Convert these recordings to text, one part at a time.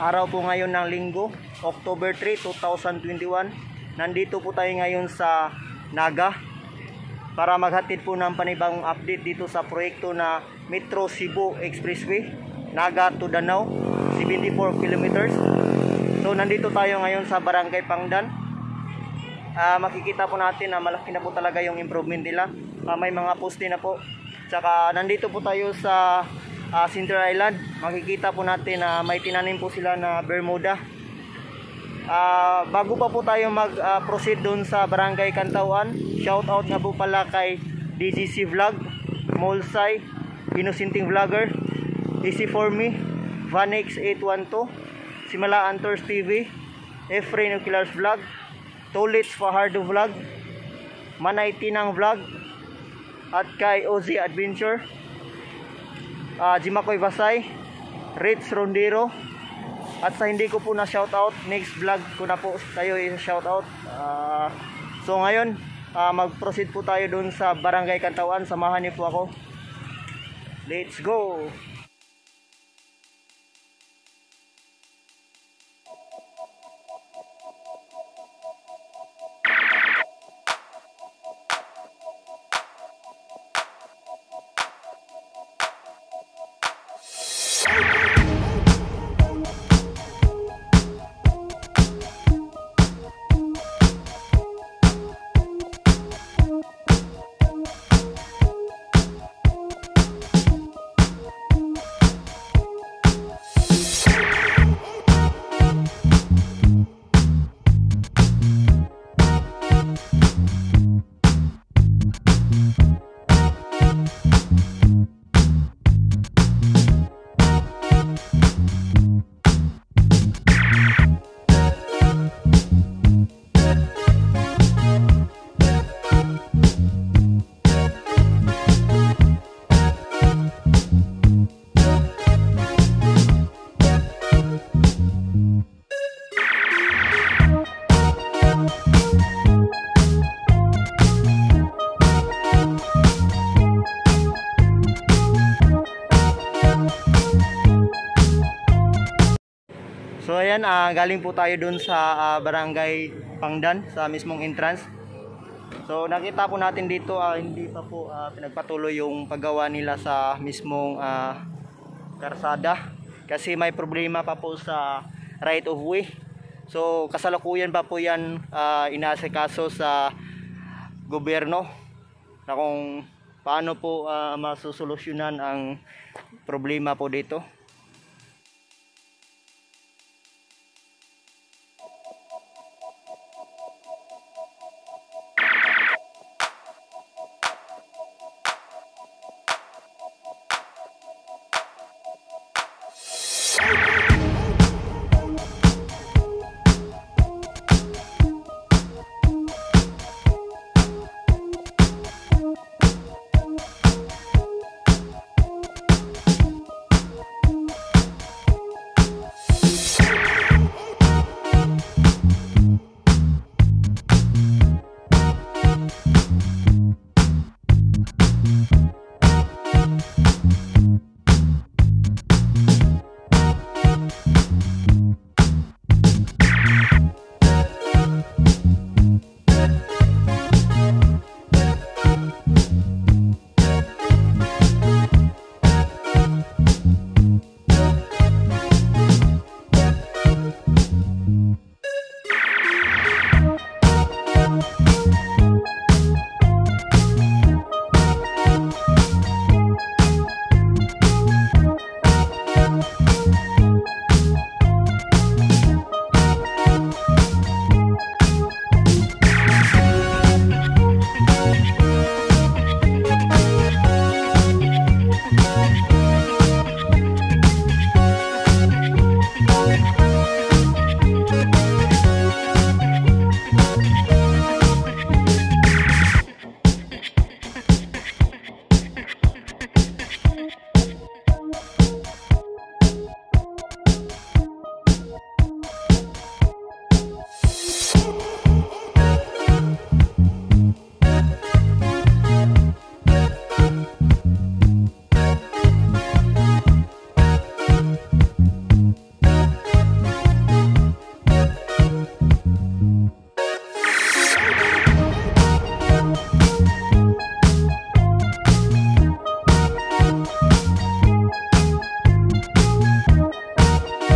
Araw po ngayon ng Linggo, October 3, 2021. Nandito po tayo ngayon sa Naga para maghatid po ng panibagong update dito sa proyekto na Metro Cebu Expressway, Naga to Danao, 74 kilometers. So nandito tayo ngayon sa Barangay Pangdan. Makikita po natin na malaki na po talaga yung improvement nila. May mga poste na po. Tsaka nandito po tayo sa Center Island. Makikita po natin na may tinanim po sila na Bermuda. Bago pa po tayo mag-proceed doon sa Barangay Kantawan, shout out nga po pala kay DGC Vlog, Molsay, Inosinting Vlogger, Easy For Me, Vanex 812, Simala Antors TV, Efrain Nuclears Vlog, Tolits Fajardo Vlog, Manay Tinang Vlog, at kay Ozzy Adventure, Jimakoy Basay, Rich Rondero, at sa hindi ko po na shoutout, next vlog ko na po tayo i-shoutout. So ngayon, mag-proceed po tayo dun sa Barangay Kantawan. Samahan niyo po ako. Let's go! So ayan, galing po tayo dun sa Barangay Pangdan, sa mismong entrance. So nakita po natin dito, hindi pa po pinagpatuloy yung paggawa nila sa mismong karsada. Kasi may problema pa po sa right of way. So kasalukuyan pa po yan inaasikaso sa gobyerno na kung paano po masusolusyonan ang problema po dito.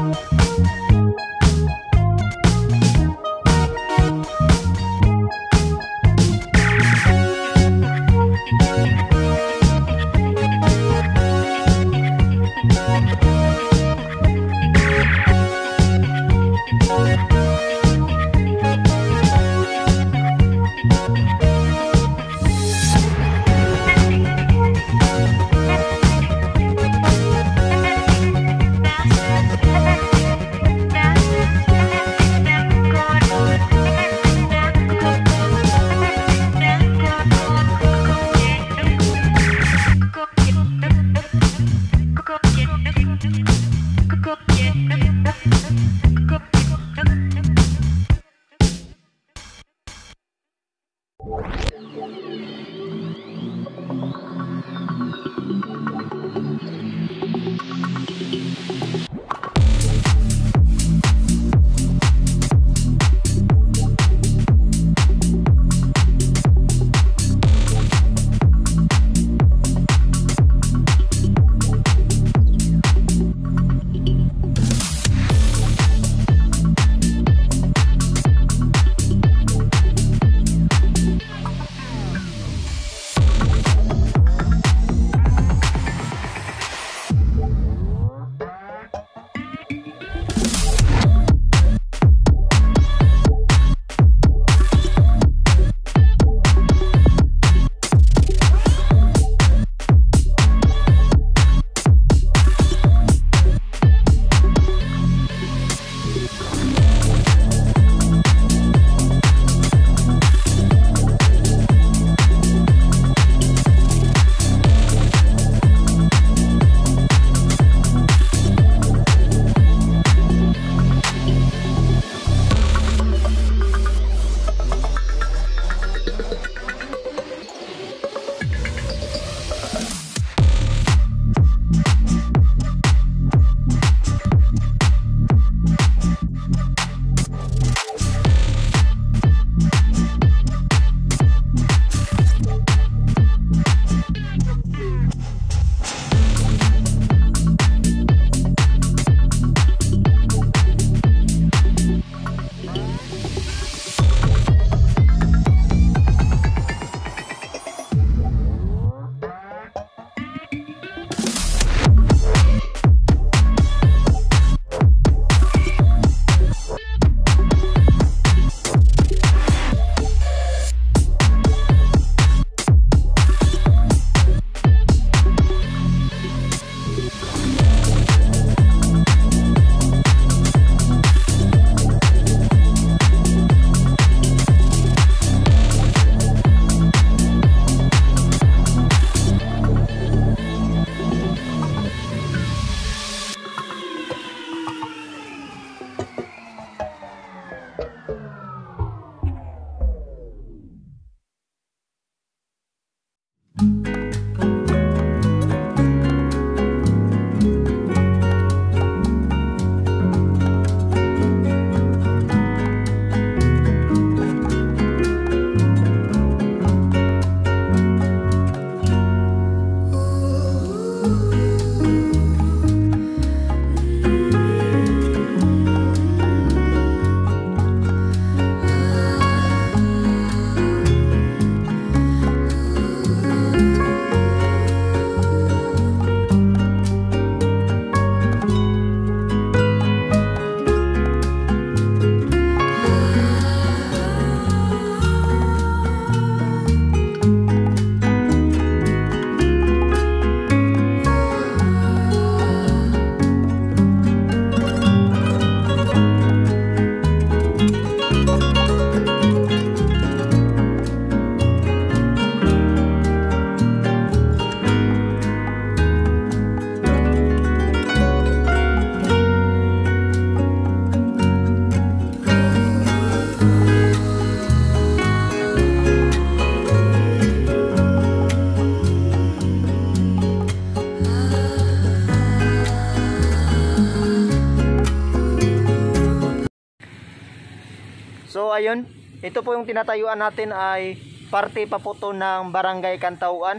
So ayun, ito po yung tinatayuan natin ay parte pa po to ng Barangay Kantauan.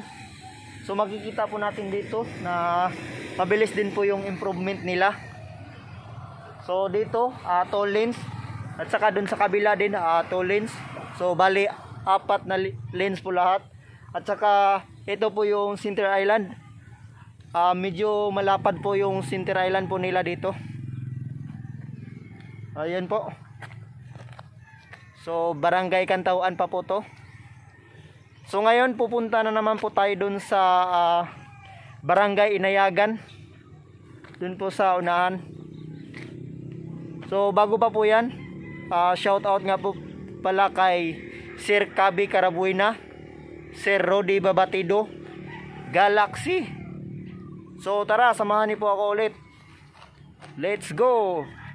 So makikita po natin dito na mabilis din po yung improvement nila. So dito, 2 lanes. At saka dun sa kabila din, 2 lanes. So bali, 4 na lanes po lahat. At saka ito po yung center island. Medyo malapad po yung center island po nila dito. Ayan po. So Barangay Kantauan pa po to. So ngayon pupunta na naman po tayo dun sa Barangay Inayagan. Dun po sa unahan. So bago pa po yan, shout out nga po pala kay Sir Kabi Carabuena, Sir Rodi Babatido, Galaxy. So tara, samahan niyo po ako ulit. Let's go!